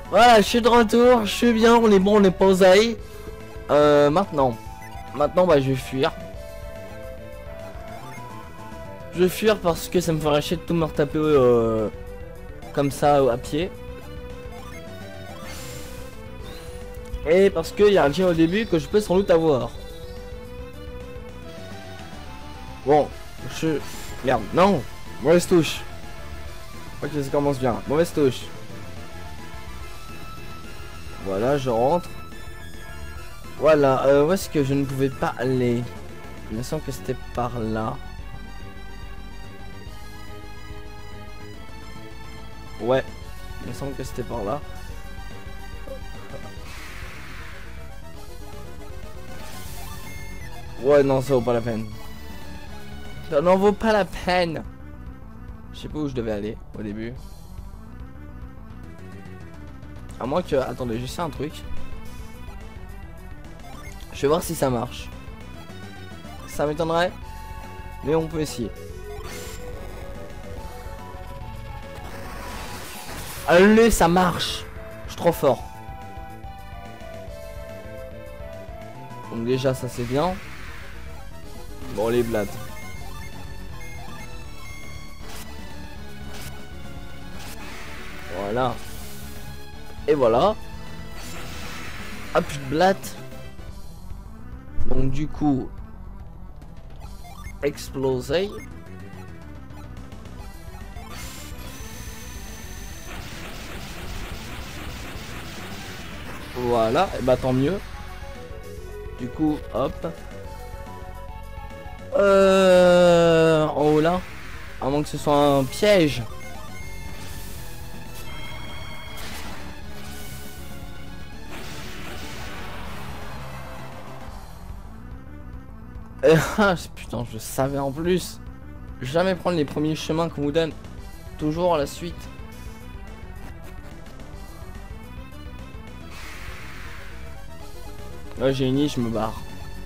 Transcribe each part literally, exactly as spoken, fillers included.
Voilà, je suis de retour, je suis bien, on est bon, on est posé. Euh, maintenant. Maintenant, bah, je vais fuir. Je vais fuir parce que ça me ferait chier de tout me retaper euh, comme ça à pied. Et parce qu'il y a un gym au début que je peux sans doute avoir. Bon, je... Merde, non. Mauvaise touche. Ok, ça commence bien. Mauvaise touche. Voilà, je rentre. Voilà, euh, où est-ce que je ne pouvais pas aller? Il me semble que c'était par là. Ouais, il me semble que c'était par là. Ouais, non, ça vaut pas la peine. Ça n'en vaut pas la peine. Je sais pas où je devais aller au début. À moins que... Attendez, je sais un truc. Je vais voir si ça marche. Ça m'étonnerait. Mais on peut essayer. Allez, ça marche. Je suis trop fort. Donc déjà, ça c'est bien. Bon, les blades. Voilà. Et voilà. Ah, plus de blattes. Donc du coup, exploser. Voilà, et bah tant mieux. Du coup, hop. Euh, en haut là. À moins que ce soit un piège. Ah putain, je savais en plus. Jamais prendre les premiers chemins qu'on vous donne. Toujours à la suite. Là j'ai une niche, je me barre.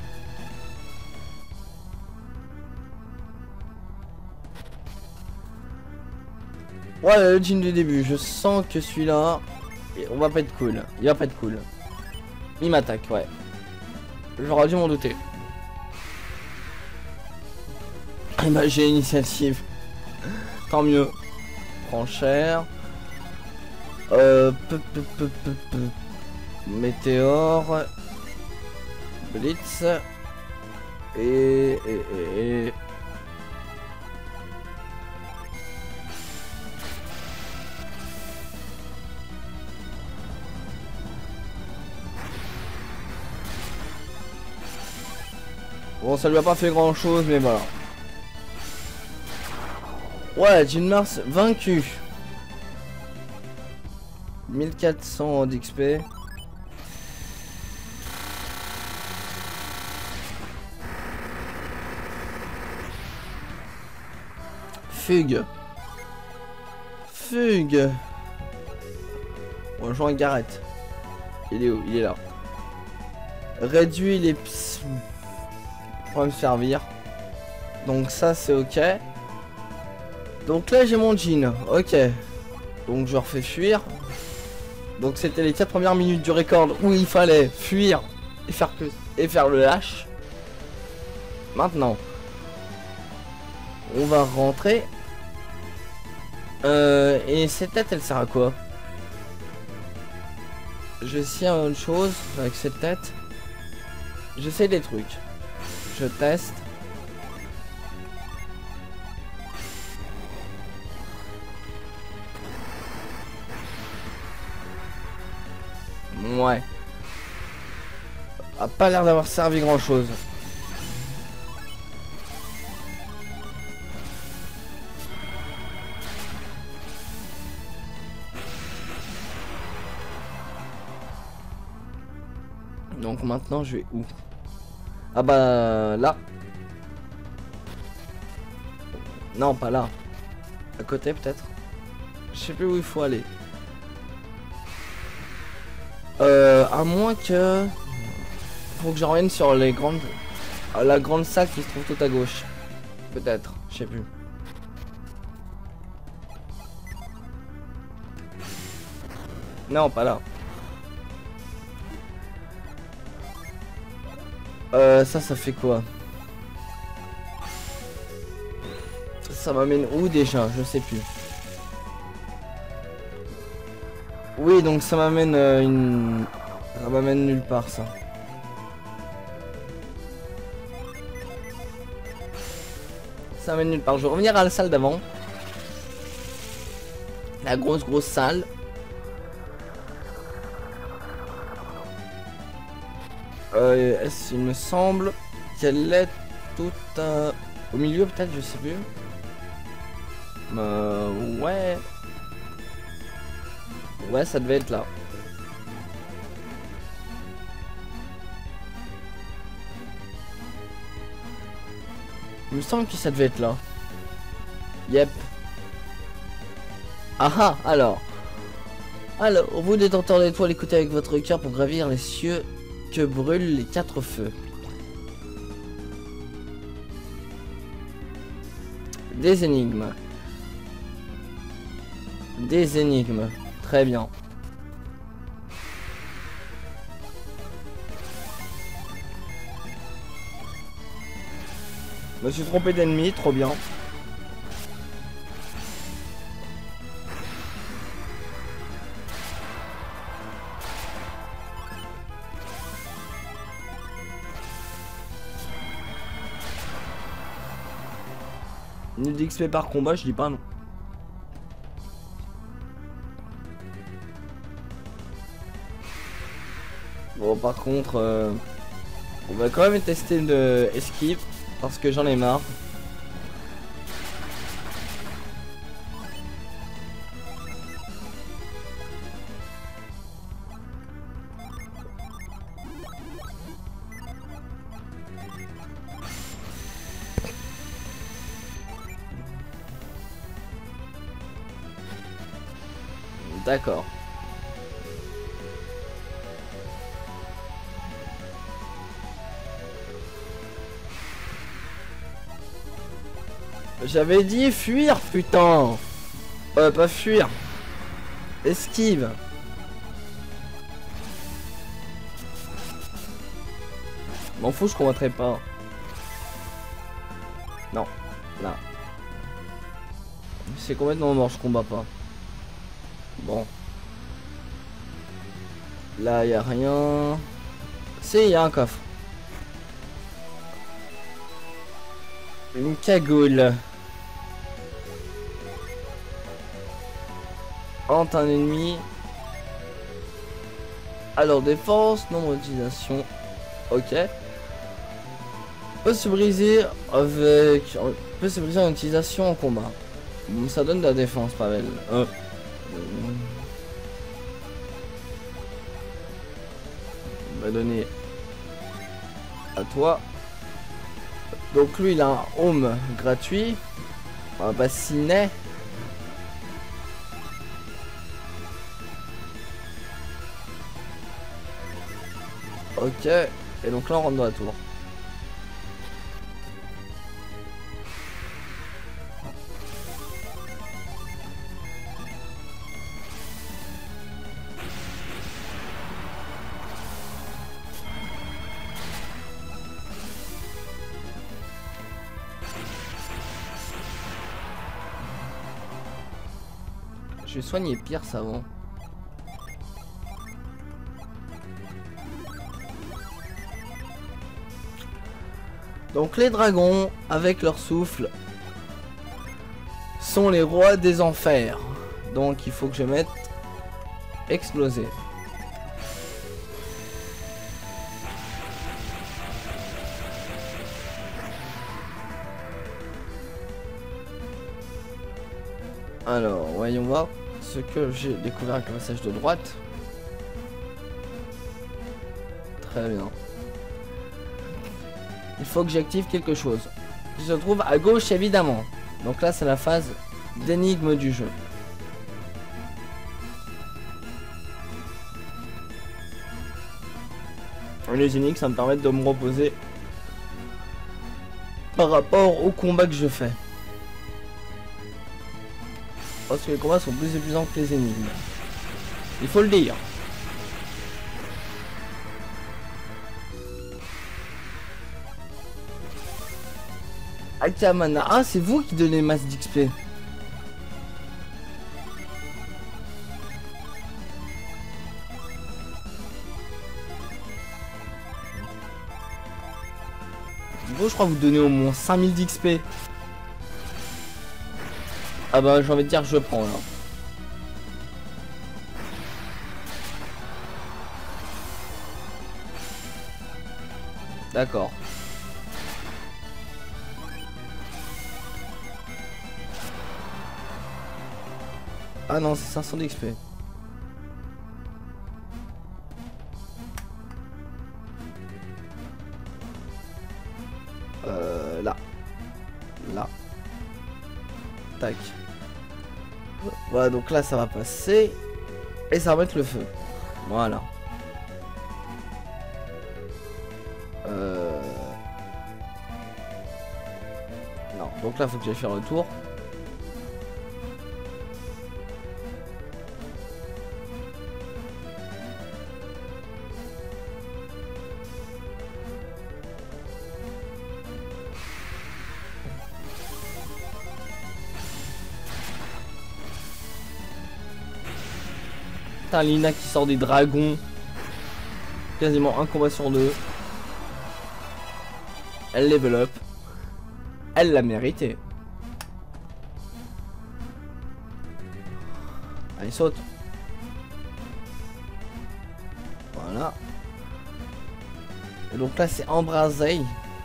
Ouais, le gym du début, je sens que celui-là, on va pas être cool. Il va pas être cool. Il m'attaque, ouais. J'aurais dû m'en douter. Et bah j'ai l'initiative. Tant mieux. Prends cher. Euh, peu, peu, peu, peu, peu. Météore. Blitz. Et, et, et, et. Bon, ça lui a pas fait grand chose, mais voilà. Ouais, Jean Mars vaincu. mille quatre cents d'X P. Fugue. Fugue. On rejoint Garrett. Il est où? Il est là. Réduit les... Pour me servir. Donc ça c'est ok. Donc là j'ai mon jean. Ok. Donc je refais fuir. Donc c'était les quatre premières minutes du record où il fallait fuir et faire que et faire le lâche. Maintenant, on va rentrer. Euh, et cette tête, elle sert à quoi? Je vais essayer autre chose avec cette tête. J'essaie des trucs. Je teste. Ouais. A pas l'air d'avoir servi grand chose. Donc maintenant je vais où? Ah bah là. Non, pas là. À côté peut-être. Je sais plus où il faut aller. Euh, à moins que... Faut que je revienne sur les grandes... La grande salle qui se trouve tout à gauche. Peut-être, je sais plus. Non, pas là. Euh, ça, ça fait quoi? Ça m'amène où déjà? Je sais plus. Oui, donc ça m'amène euh, une... Ça m'amène nulle part, ça. Ça m'amène nulle part. Je vais revenir à la salle d'avant. La grosse, grosse salle. Euh, est-ce, il me semble qu'elle est toute euh, au milieu, peut-être, je sais plus. Euh, ouais. Ouais, ça devait être là. Il me semble que ça devait être là. Yep. Ah ah, alors. Alors, vous détenteurs d'étoiles, écoutez avec votre cœur pour gravir les cieux que brûlent les quatre feux. Des énigmes. Des énigmes. Très bien. Je me suis trompé d'ennemi, trop bien. Nul d'X P par combat, je dis pas non. Bon, par contre, euh, on va quand même tester une esquive parce que j'en ai marre. D'accord. J'avais dit fuir, putain. Euh, pas fuir. Esquive. M'en fous, je combattrai pas. Non, là. C'est complètement mort, je combats pas. Bon. Là, y a rien. Si, y a un coffre. Une cagoule. Hante un ennemi. Alors, défense, nombre d'utilisation. Ok. Peut se briser avec. Peut se briser en utilisation en combat. Bon, ça donne de la défense, Pavel. Euh. On va donner à toi. Donc lui il a un home gratuit. On va pas ciné. Ok. Et donc là on rentre dans la tour. Je vais soigner pire savon. Donc les dragons, avec leur souffle, sont les rois des enfers. Donc il faut que je mette exploser. Alors, voyons voir ce que j'ai découvert avec le passage de droite. Très bien. Il faut que j'active quelque chose. Qui se trouve à gauche évidemment. Donc là c'est la phase d'énigme du jeu. Les énigmes ça me permet de me reposer par rapport au combat que je fais. Parce que les combats sont plus épuisants que les énigmes. Il faut le dire. Akamana, ah c'est vous qui donnez masse d'X P. Bon, je crois que vous donnez au moins cinq mille d'X P. Ah bah j'ai envie de dire je prends là. D'accord. Ah non, c'est cinq cents d'X P. Euh, là. Là. Tac. Voilà, donc là, ça va passer. Et ça va mettre le feu. Voilà. Euh... Non, donc là, faut que j'aille faire le tour. Putain, Lina qui sort des dragons. Quasiment un combat sur deux. Elle level up. Elle l'a mérité. Allez, saute. Voilà. Et donc là, c'est embrasé.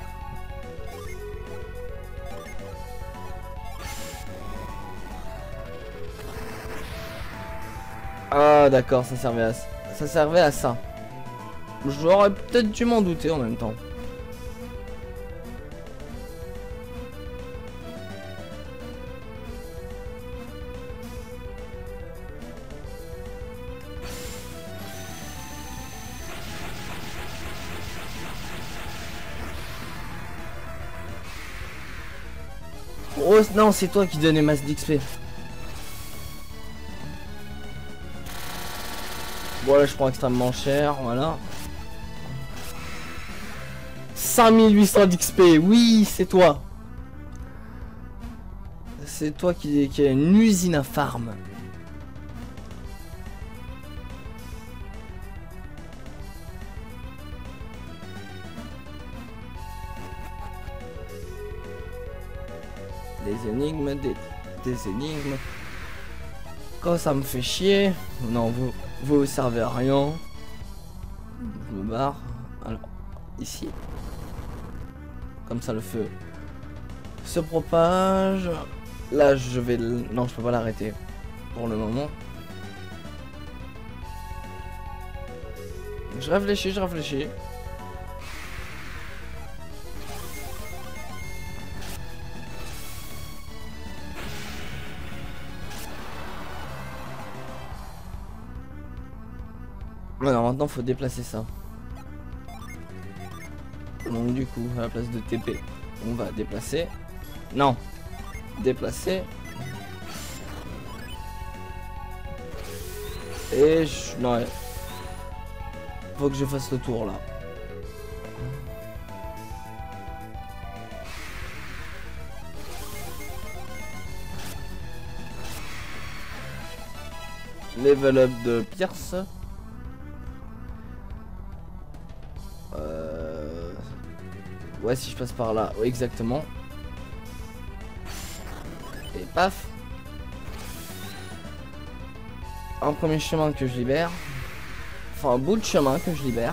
Ah d'accord, ça servait à ça. Ça servait à ça. J'aurais peut-être dû m'en douter en même temps. Oh non, c'est toi qui donnais masse d'X P. Bon là je prends extrêmement cher, voilà. cinq mille huit cents d'X P, oui c'est toi. C'est toi qui, qui a une usine à farm. Des énigmes, des, des énigmes. Quand ça me fait chier, non vous vous ne servez à rien. Je me barre. Alors ici, comme ça le feu se propage. Là je vais le... non je peux pas l'arrêter pour le moment. Je réfléchis, je réfléchis. Alors maintenant faut déplacer ça. Donc du coup à la place de T P on va déplacer. Non. Déplacer. Et je... non ouais. Faut que je fasse le tour là. Level up de Pierce. Euh... Ouais, si je passe par là, ouais, exactement. Et paf. Un premier chemin que je libère. Enfin, un bout de chemin que je libère.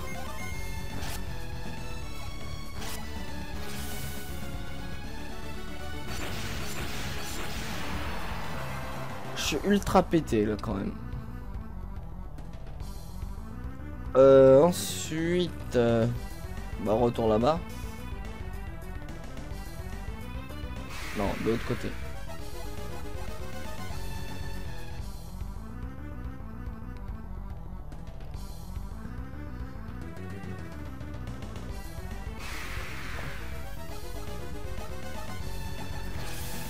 Je suis ultra pété là quand même. Euh, ensuite, euh, bah retour là-bas. Non, de l'autre côté.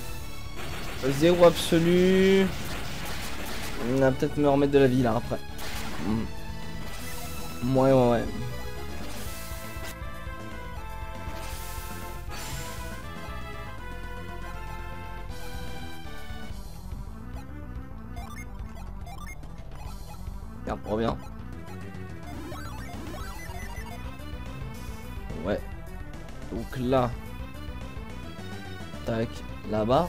Zéro absolu. On va peut-être me remettre de la vie là après. Mm. Ouais, ouais, ouais. Regarde, reviens. Ouais. Donc là. Tac. Là-bas.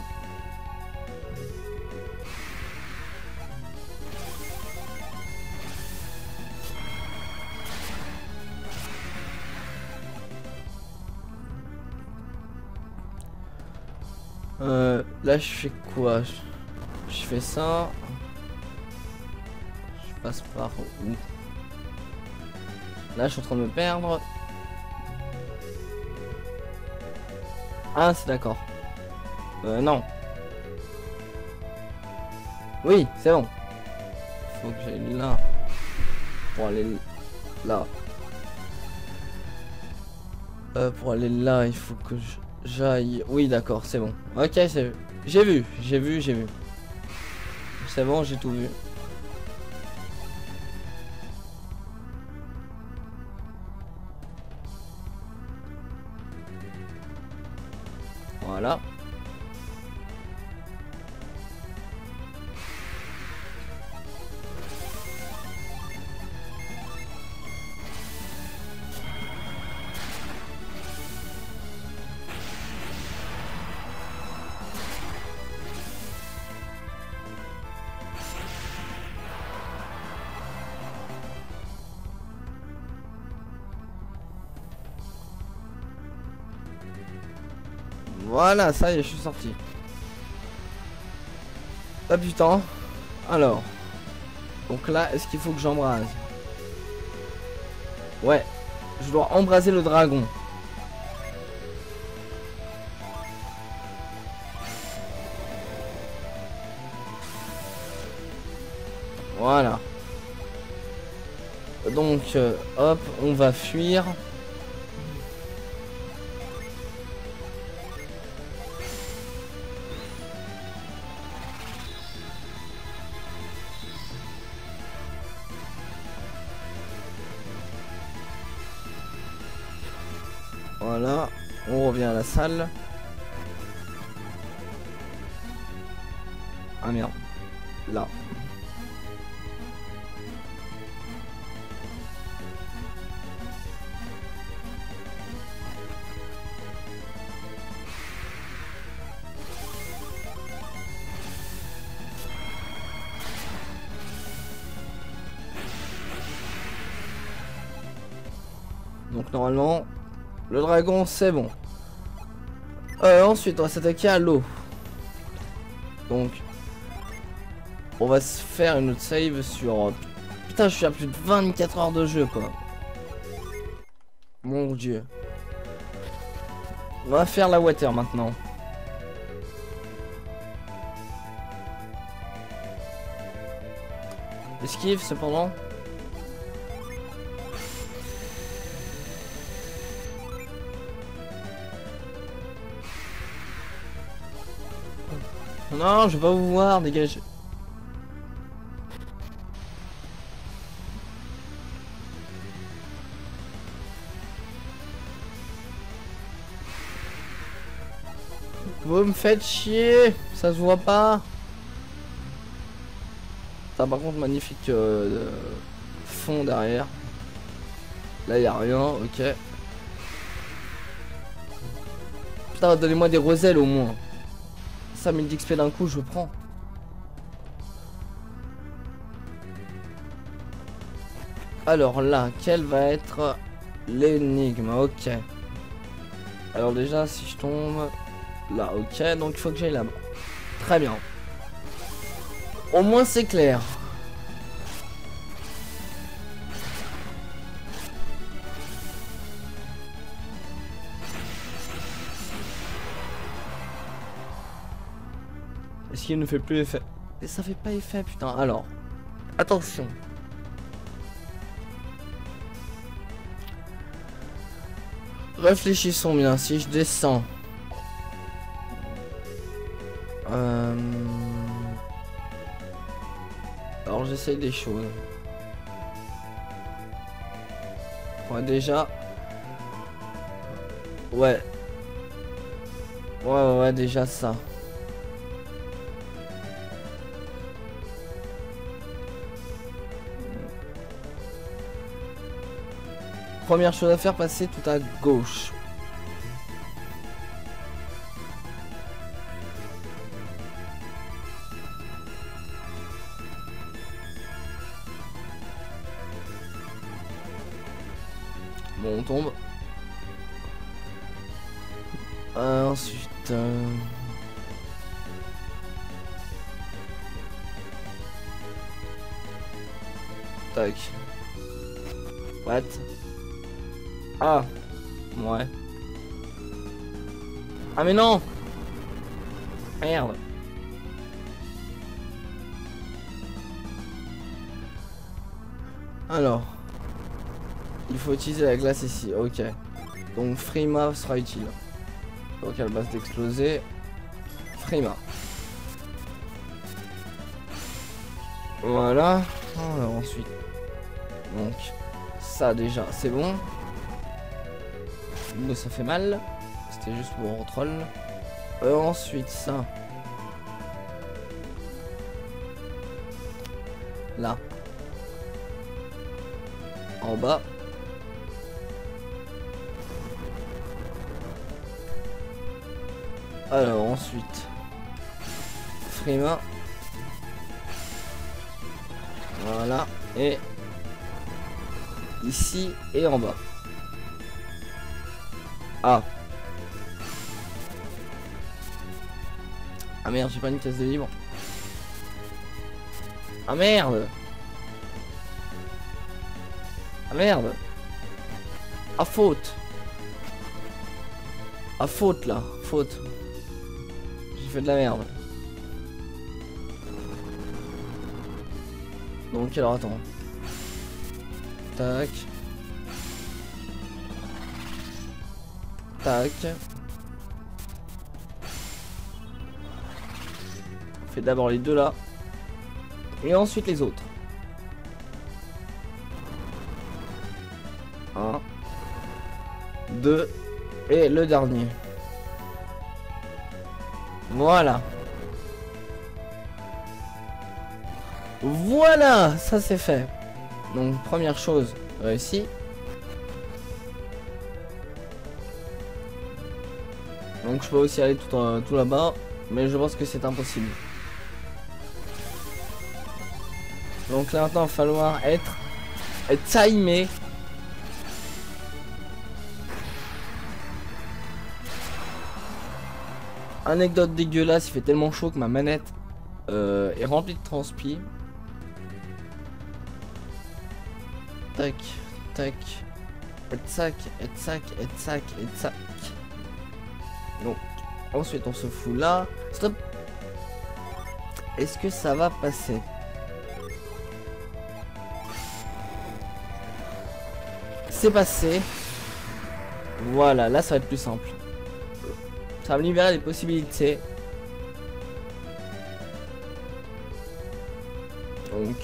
Euh, là je fais quoi? je, je fais ça. Je passe par où? Là je suis en train de me perdre. Ah c'est d'accord. Euh non. Oui c'est bon. Faut que j'aille là. Pour aller là. Euh, pour aller là il faut que je... J'aille. Oui, d'accord, c'est bon. Ok, c'est. J'ai vu, j'ai vu, j'ai vu. C'est bon, j'ai tout vu. Voilà. Voilà, ça y est, je suis sorti. Ah putain. Alors. Donc là, est-ce qu'il faut que j'embrase? Ouais. Je dois embraser le dragon. Voilà. Donc, euh, hop, on va fuir. Voilà, on revient à la salle. Ah merde, là. Donc normalement, le dragon c'est bon. Euh, ensuite on va s'attaquer à l'eau. Donc on va se faire une autre save sur... Putain je suis à plus de vingt-quatre heures de jeu quoi. Mon dieu. On va faire la water maintenant. Esquive cependant. Non, je vais pas vous voir, dégage. Vous me faites chier, ça se voit pas. Ça par contre magnifique euh, fond derrière. Là y a rien, ok. Putain, donnez-moi des roselles au moins. cinq mille d'X P d'un coup, je prends. Alors là, quelle va être l'énigme? Ok. Alors déjà, si je tombe là, ok, donc il faut que j'aille là-bas. Très bien. Au moins c'est clair. Est-ce qu'il ne fait plus effet? Et ça fait pas effet, putain. Alors, attention. Réfléchissons bien. Si je descends... Euh... Alors j'essaye des choses. Ouais, déjà. Ouais. Ouais, ouais, ouais, déjà ça. Première chose à faire, passer tout à gauche. Bon, on tombe. Euh, ensuite... Euh... Tac. What? Ah. Ouais. Ah mais non. Merde. Alors. Il faut utiliser la glace ici. Ok. Donc Frima sera utile. Donc à la base d'exploser. Frima. Voilà. Alors ensuite. Donc. Ça déjà, c'est bon. Mais ça fait mal. C'était juste pour un troll. Euh, ensuite, ça. Là. En bas. Alors ensuite. Frima. Voilà. Et ici et en bas. Ah. Ah merde, j'ai pas une pièce de libre. Ah merde. Ah merde. Ah faute. Ah faute là. Faute. J'ai fait de la merde. Donc alors attends. Tac. Tac. On fait d'abord les deux là. Et ensuite les autres. Un. Deux. Et le dernier. Voilà. Voilà, ça c'est fait. Donc première chose réussie. Donc je peux aussi aller tout, euh, tout là-bas, mais je pense que c'est impossible. Donc là maintenant il va falloir être, être timé. Anecdote dégueulasse, il fait tellement chaud que ma manette euh, est remplie de transpi. Tac, tac, et tac, et tac, et tac, et tac. Donc, ensuite on se fout là. Stop. Est-ce que ça va passer? C'est passé. Voilà, là ça va être plus simple. Ça va me libérer des possibilités. Donc.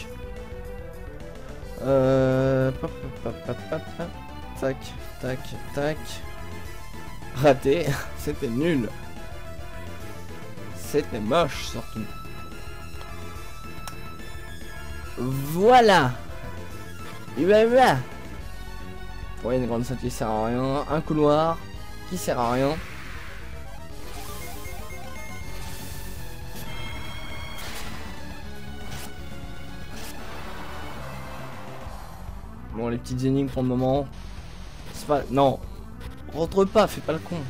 Euh... Pop, pop, pop, pop, pop. Tac, tac, tac. Raté. C'était nul. C'était moche surtout. Voilà. Et ben voilà. Ouais, une grande salle qui sert à rien. Un couloir qui sert à rien. Bon, les petites énigmes pour le moment. C'est pas... Non. Rentre pas, fais pas le con.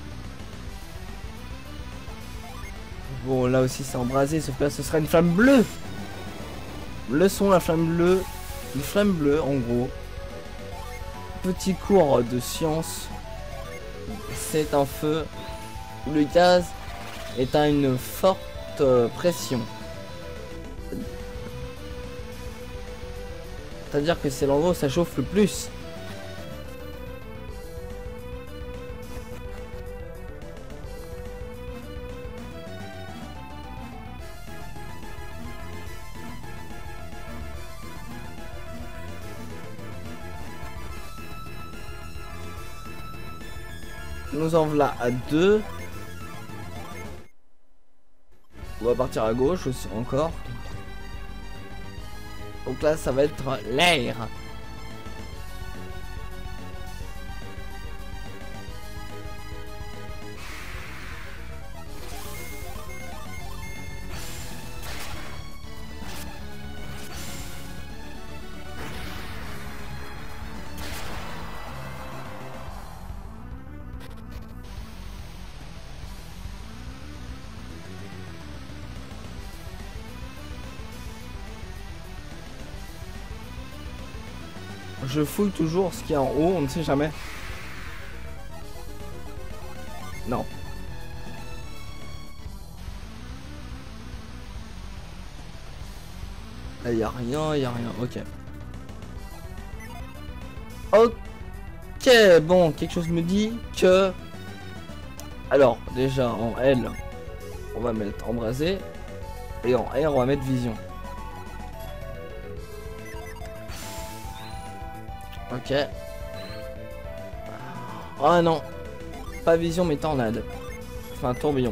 Bon, là aussi c'est embrasé, sauf que là ce sera une flamme bleue. Leçon, la flamme bleue. Une flamme bleue, en gros. Petit cours de science. C'est un feu où le gaz est à une forte pression. C'est-à-dire que c'est l'endroit où ça chauffe le plus. Nous en voilà à deux. On va partir à gauche aussi encore. Donc là, ça va être l'air. Je fouille toujours ce qu'il y a en haut, on ne sait jamais. Non. Il n'y a rien, il n'y a rien, ok. Ok, bon, quelque chose me dit que... Alors, déjà, en L, on va mettre embrasé. Et en R, on va mettre vision. Ok. Ah non. Pas vision mais tornade. Enfin tourbillon.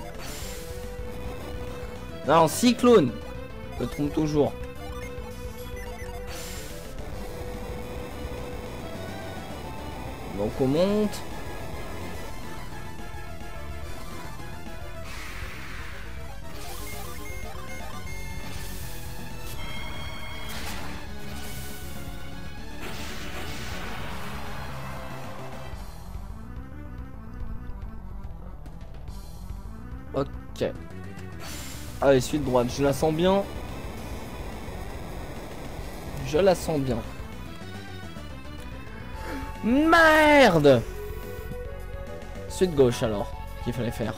Non, cyclone. Je me trompe toujours. Donc on monte. Ok. Allez, suite droite, je la sens bien. Je la sens bien. Merde! Suite gauche alors, qu'il fallait faire.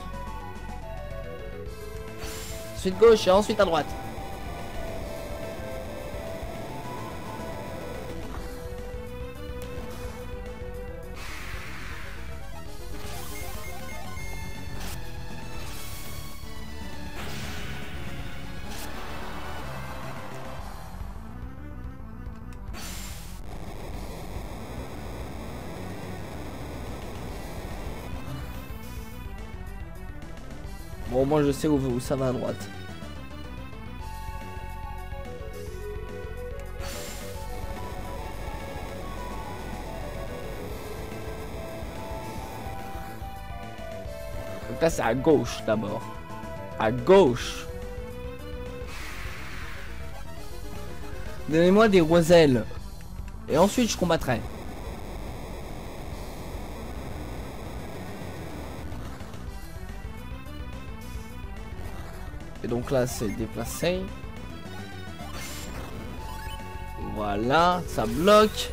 Suite gauche et ensuite à droite. Bon, moi je sais où, où ça va à droite. Donc là c'est à gauche d'abord. À gauche. Donnez-moi des roselles. Et ensuite je combattrai. Et donc là c'est déplacé. Voilà, ça bloque.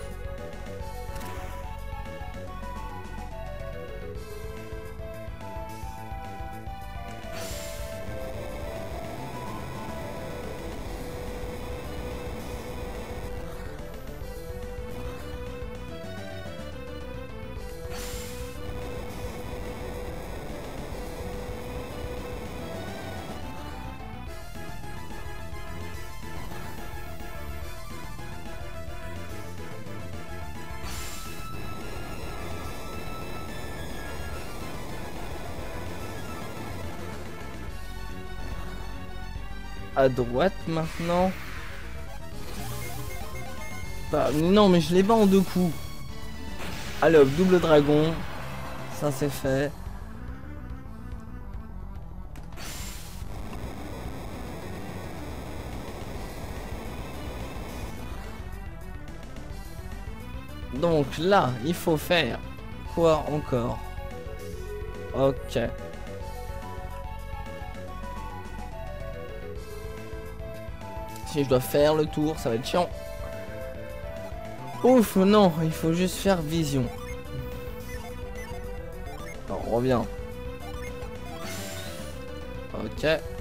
À droite maintenant. Bah, non mais je les bats en deux coups. Allez hop, double dragon. Ça c'est fait. Donc là, il faut faire quoi encore? Ok. Si je dois faire le tour, ça va être chiant. Ouf, non, il faut juste faire vision. Alors, on revient. Ok.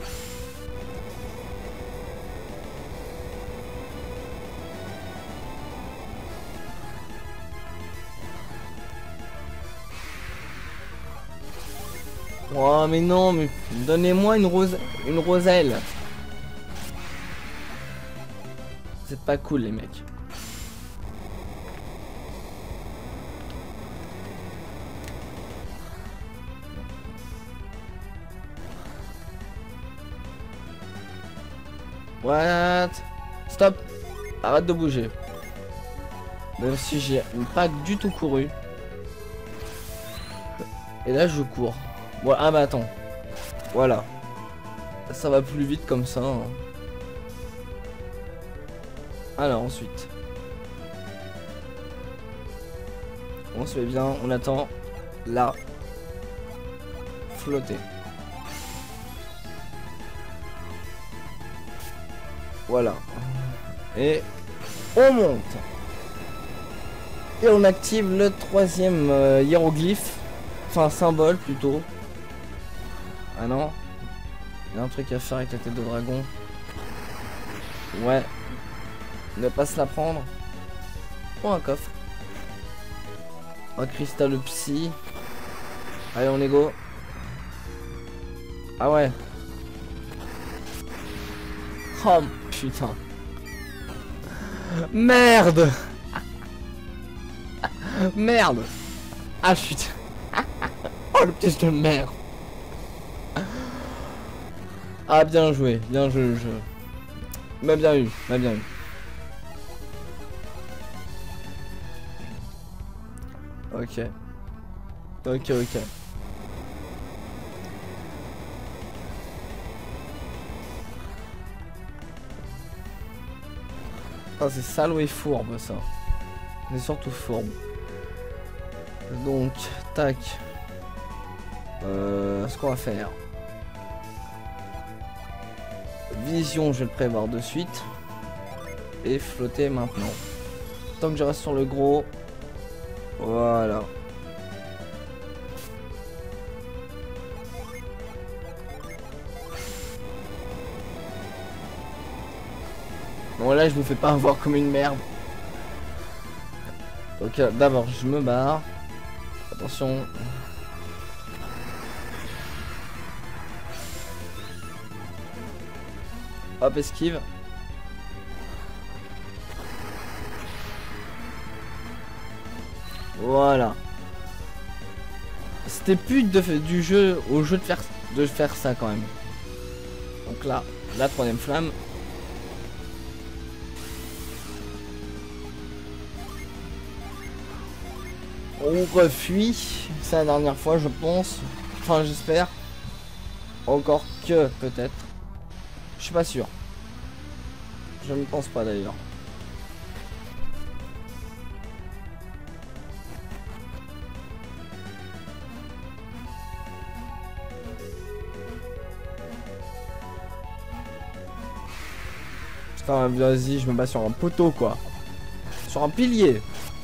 Oh mais non, mais donnez-moi une rose, une roselle. C'est pas cool les mecs. What? Stop. Arrête de bouger. Même si j'ai pas du tout couru. Et là je cours. Bon, ah mais attends. Voilà. Ça va plus vite comme ça. Hein. Alors ensuite. On se met bien, on attend. Là. Flotter. Voilà. Et on monte. Et on active le troisième euh, hiéroglyphe. Enfin symbole plutôt. Ah non. Il y a un truc à faire avec la tête de dragon. Ouais. Ne pas se la prendre. Oh, un coffre. Un cristal psy. Allez, on est go. Ah ouais. Oh putain. Merde. Merde. Ah putain. Oh le piège de merde. Ah bien joué, bien joué le jeu. M'a bien eu, m'a bien eu. Ok. Ok, ok. Ah, c'est salaud et fourbe ça. C'est surtout fourbe. Donc, tac. Euh, ce qu'on va faire. Vision, je vais le prévoir de suite. Et flotter maintenant. Tant que je reste sur le gros. Voilà. Bon là je me fais pas avoir comme une merde. Donc euh, d'abord je me barre. Attention. Hop, esquive. Voilà. C'était plus de, du jeu au jeu de faire de faire ça quand même. Donc là, la troisième flamme. On refuit. C'est la dernière fois, je pense. Enfin, j'espère. Encore que, peut-être. Je suis pas sûr. Je ne pense pas d'ailleurs. Putain, vas-y, je me bats sur un poteau quoi. Sur un pilier.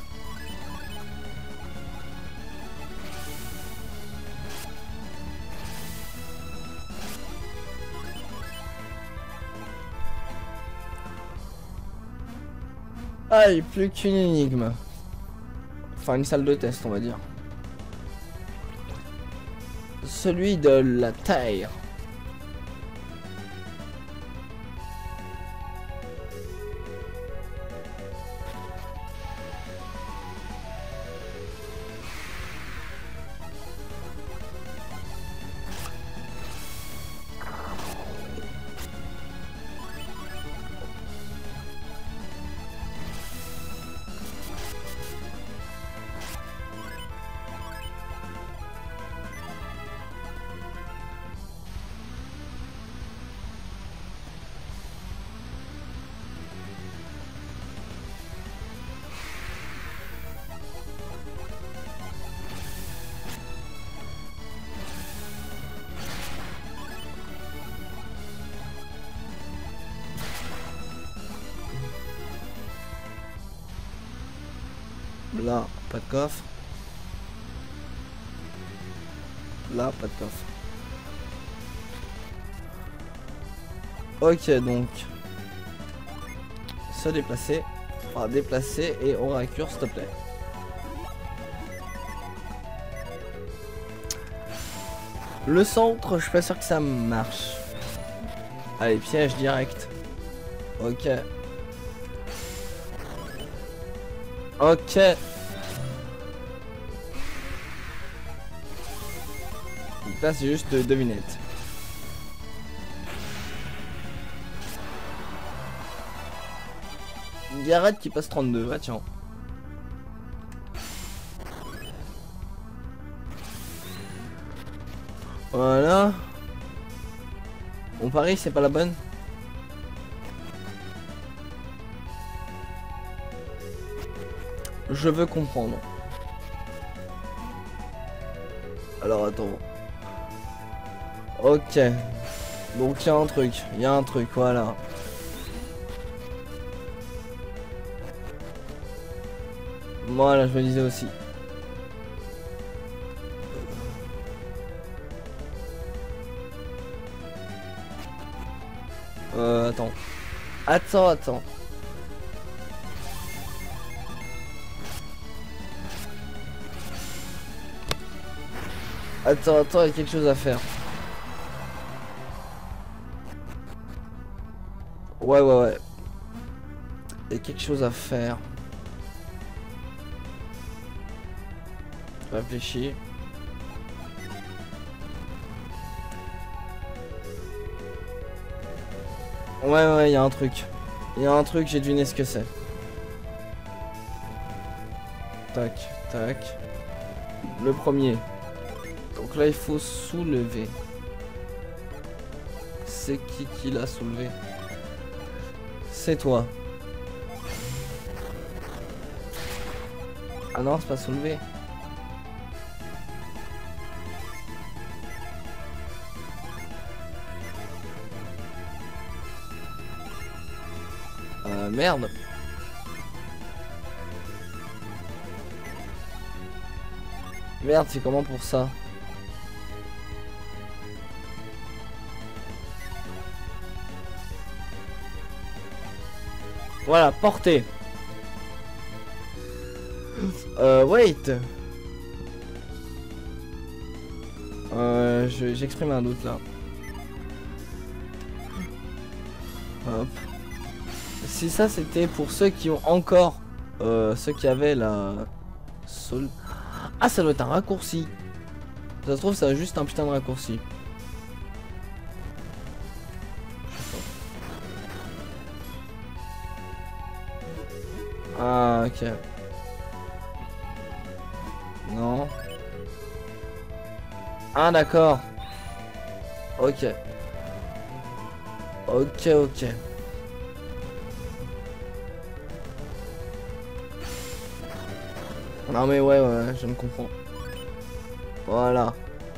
Allez, plus qu'une énigme. Enfin, une salle de test, on va dire. Celui de la Terre. Là, pas de coffre. Là, pas de coffre. Ok, donc. Se déplacer. Enfin, déplacer et on raccure, s'il te plaît. Le centre, je suis pas sûr que ça marche. Allez, piège direct. Ok. Ok. Là c'est juste devinette. Garrett qui passe trente-deux, ah tiens. Voilà. Bon, Paris, c'est pas la bonne. Je veux comprendre. Alors, attends. Ok. Donc, il y a un truc. Il y a un truc, voilà. Voilà, je me disais aussi. Euh, attends. Attends, attends. Attends, attends, il y a quelque chose à faire. Ouais, ouais, ouais. Il y a quelque chose à faire. Je réfléchis. Ouais, ouais, il y a un truc. Il y a un truc, j'ai deviné ce que c'est. Tac, tac. Le premier. Donc là, il faut soulever. C'est qui qui l'a soulevé? C'est toi. Ah non, c'est pas soulevé. Euh, merde. Merde, c'est comment pour ça? Voilà, portée. Euh, wait. Euh, j'exprime un doute là. Hop. Si ça c'était pour ceux qui ont encore euh, ceux qui avaient la sol. Ah, ça doit être un raccourci. Ça se trouve ça juste un putain de raccourci. Ah ok. Non. Ah d'accord. Ok. Ok ok. Non mais ouais ouais, je me comprends. Voilà.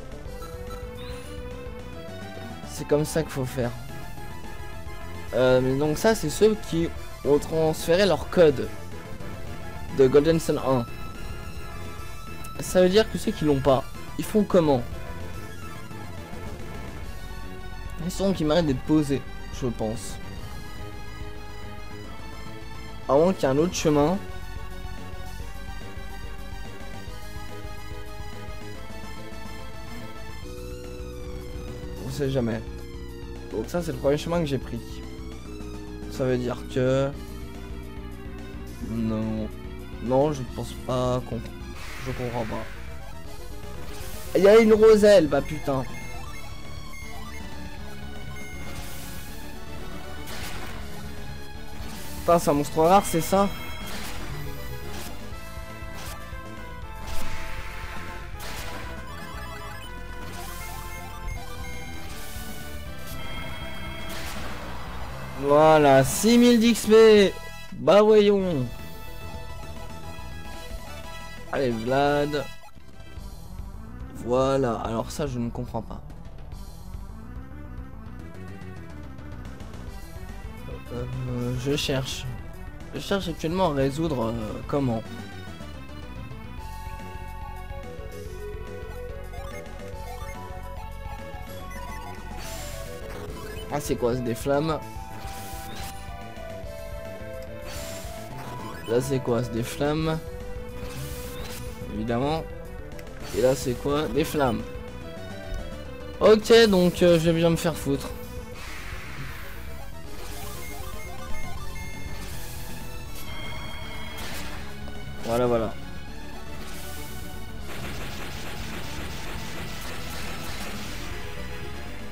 C'est comme ça qu'il faut faire. Euh, mais donc ça c'est ceux qui ont transféré leur code de Golden Sun un. Ça veut dire que ceux qui l'ont pas, ils font comment? Ils sont qui méritent d'être posés, je pense. À moins qu'il y ait un autre chemin. On sait jamais. Donc ça c'est le premier chemin que j'ai pris. Ça veut dire que... Non. Non, je pense pas qu'on... Je comprends pas. Il y a une roselle, bah putain. Putain, c'est un monstre rare, c'est ça? Voilà, six mille d'X P. Bah voyons. Allez, Vlad. Voilà, alors ça, je ne comprends pas. Euh, je cherche. Je cherche actuellement à résoudre euh, comment. Ah, c'est quoi? C'est des flammes. Là, c'est quoi? C'est des flammes. Évidemment. Et là, c'est quoi? Des flammes. Ok, donc euh, je vais bien me faire foutre. Voilà, voilà.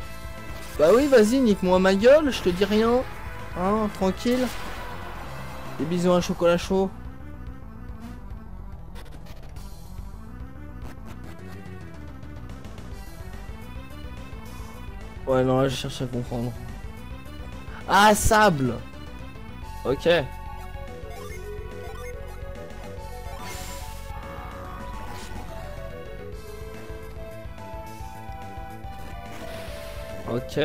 Bah oui, vas-y, nique-moi ma gueule, je te dis rien. Hein, tranquille. Des bisous à chocolat chaud. Ouais, non, là, je cherche à comprendre. Ah, sable. Ok. Ok.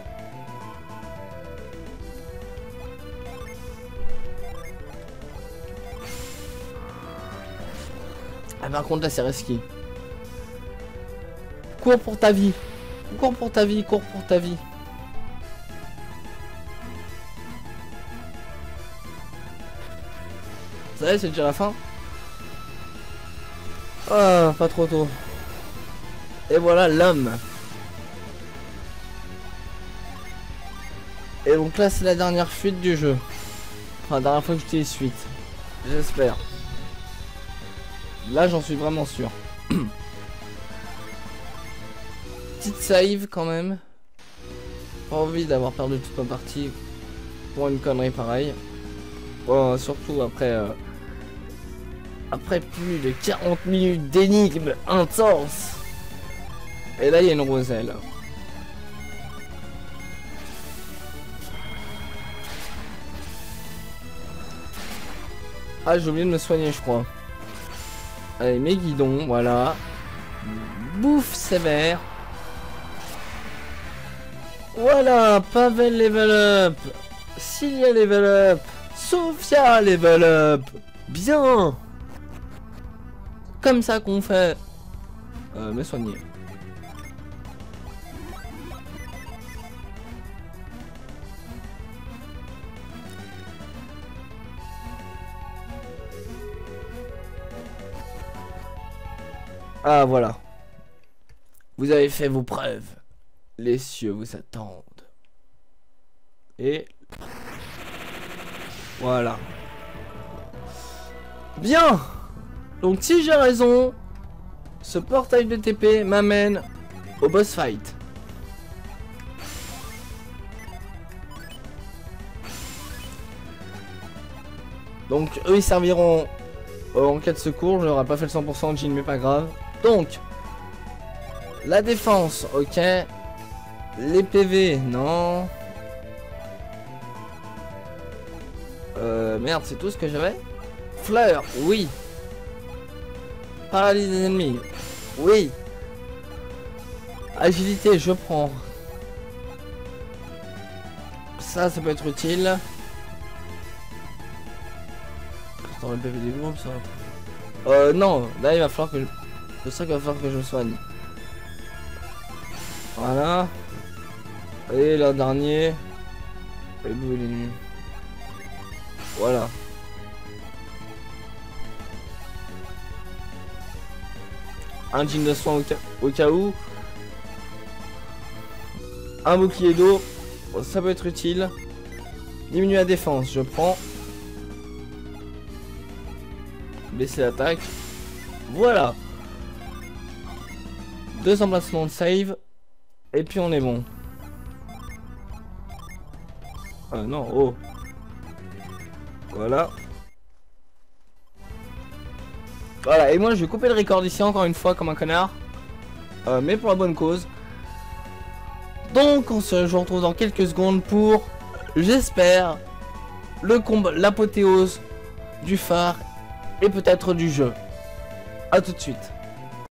Ah, par contre, là, c'est risqué. Cours pour ta vie. Cours pour ta vie, cours pour ta vie. Ça y est, c'est déjà la fin. Ah, pas trop tôt. Et voilà l'homme. Et donc là, c'est la dernière fuite du jeu. Enfin, la dernière fois que j'utilise suite. J'espère. Là, j'en suis vraiment sûr. Petite save quand même. Pas envie d'avoir perdu toute ma partie pour une connerie pareille. Bon, surtout après euh, après plus de quarante minutes d'énigmes intenses. Et là, il y a une roselle. Ah, j'ai oublié de me soigner, je crois. Allez, mes guidons, voilà. Bouffe sévère. Voilà, Pavel level up. Cilia level up. Sofia level up. Bien. Comme ça qu'on fait. Euh, me soigner. Ah, voilà. Vous avez fait vos preuves. Les cieux vous attendent. Et... voilà. Bien. Donc si j'ai raison, ce portail de T P m'amène au boss fight. Donc eux ils serviront en cas de secours. Je n'aurai pas fait le cent pour cent de Jean, mais pas grave. Donc la défense, ok. Les P V, non. Euh, merde, c'est tout ce que j'avais. Fleur, oui. Paralyse des ennemis, oui. Agilité, je prends. Ça, ça peut être utile. Attends, le P V des groupes, ça. Euh, non, là, il va falloir que je... c'est ça qu'il va falloir que je soigne. Voilà. Et le dernier. Et d'où il est nu. Voilà. Un jean de soin au cas, au cas où. Un bouclier d'eau. Bon, ça peut être utile. Diminuer la défense, je prends. Baisser l'attaque. Voilà. Deux emplacements de save. Et puis on est bon. Ah non, oh. Voilà. Voilà, et moi je vais couper le record ici encore une fois comme un connard. Euh, mais pour la bonne cause. Donc on se je vous retrouve dans quelques secondes pour, j'espère, le combat, l'apothéose du phare et peut-être du jeu. A tout de suite.